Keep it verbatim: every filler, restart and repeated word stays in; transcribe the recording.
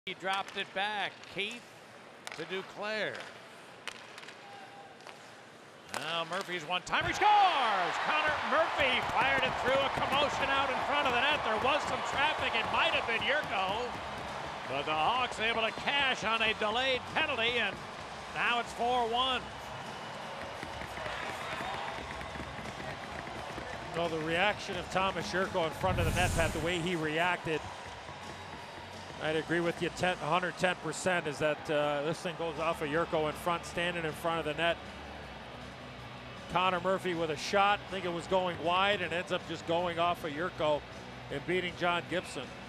He dropped it back. Keith to Duclair. Now Murphy's one-timer, scores! Connor Murphy fired it through, a commotion out in front of the net. There was some traffic. It might have been Jurco, but the Hawks able to cash on a delayed penalty, and now it's four one. Well, the reaction of Thomas Jurco in front of the net, Pat, the way he reacted, I'd agree with you one hundred ten percent, is that uh, this thing goes off of Jurco in front, standing in front of the net. Connor Murphy with a shot, I think it was going wide, and ends up just going off of Jurco and beating John Gibson.